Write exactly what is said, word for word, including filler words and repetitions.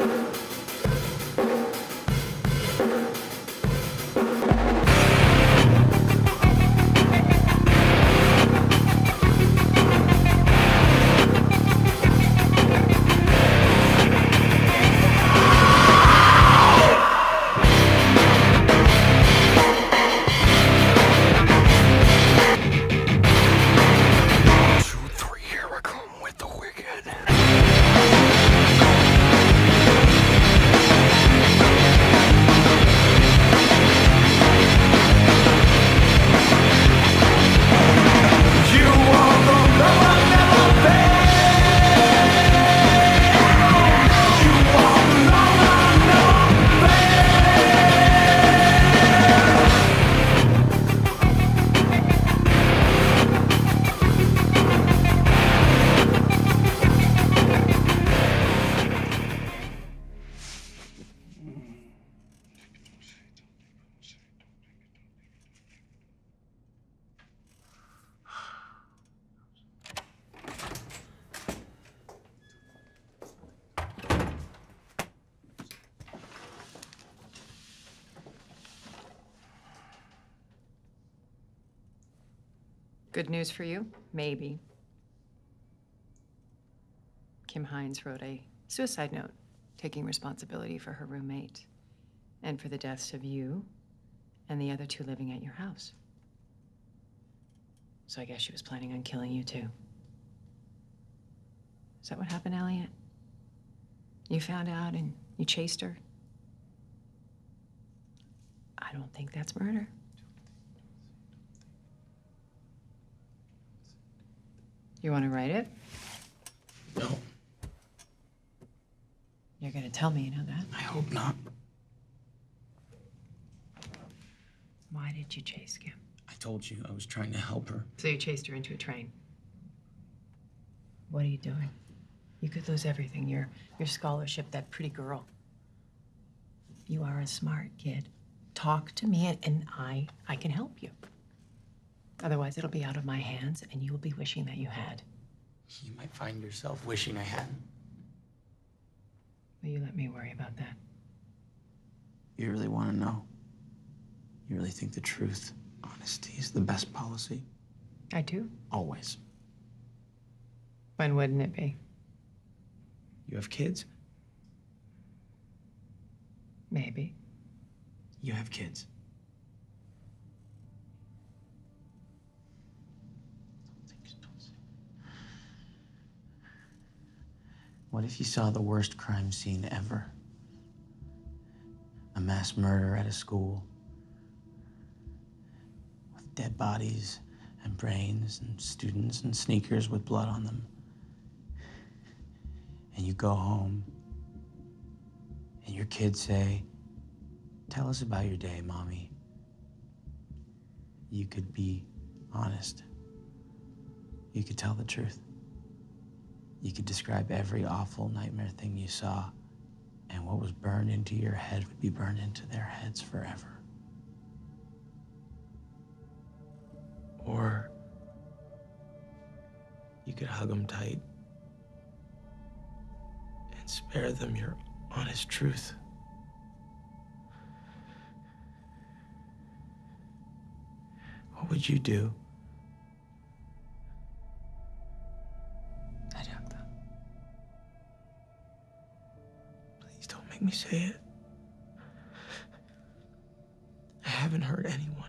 Good news for you? Maybe. Kim Hines wrote a suicide note, taking responsibility for her roommate and for the deaths of you and the other two living at your house. So I guess she was planning on killing you too. Is that what happened, Elliot? You found out and you chased her? I don't think that's murder. You want to write it? No. You're going to tell me you know that? I hope not. Why did you chase Kim? I told you I was trying to help her. So you chased her into a train. What are you doing? You could lose everything, your, your scholarship, that pretty girl. You are a smart kid. Talk to me and I, I can help you. Otherwise, it'll be out of my hands and you will be wishing that you had. You might find yourself wishing I hadn't. Will you let me worry about that? You really want to know? You really think the truth, honesty is the best policy? I do. Always. When wouldn't it be? You have kids? Maybe. You have kids. What if you saw the worst crime scene ever? A mass murder at a school with dead bodies and brains and students and sneakers with blood on them. And you go home and your kids say, "Tell us about your day, Mommy." You could be honest. You could tell the truth. You could describe every awful nightmare thing you saw, and what was burned into your head would be burned into their heads forever. Or you could hug them tight and spare them your honest truth. What would you do? I'd hug them. Please don't make me say it. I haven't hurt anyone.